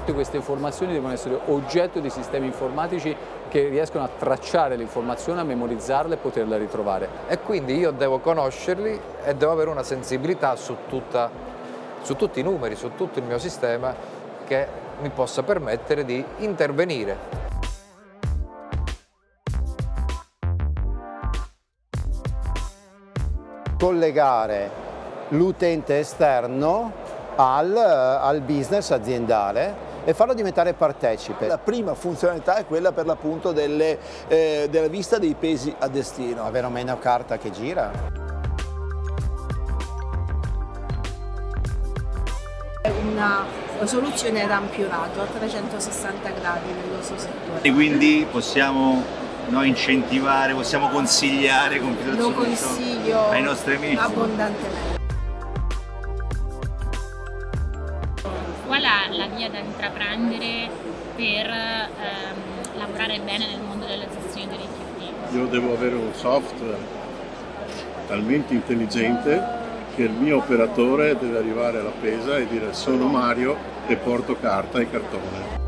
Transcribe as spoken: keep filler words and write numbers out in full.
tutte queste informazioni devono essere oggetto di sistemi informatici che riescono a tracciare l'informazione, a memorizzarla e poterla ritrovare. E quindi io devo conoscerli e devo avere una sensibilità su, tutta, su tutti i numeri, su tutto il mio sistema, che mi possa permettere di intervenire. Collegare l'utente esterno al, al business aziendale e farlo diventare partecipe. La prima funzionalità è quella per l'appunto delle, eh, della vista dei pesi a destino. Avere meno carta che gira. È una soluzione rampionato a trecentosessanta gradi nel nostro settore. E quindi possiamo noi incentivare, possiamo consigliare Computer Lo Solution consiglio ai nostri amici abbondantemente. Qual è la via da intraprendere per ehm, lavorare bene nel mondo della gestione dei rifiuti? Io devo avere un software talmente intelligente che il mio operatore deve arrivare alla pesa e dire sono Mario e porto carta e cartone.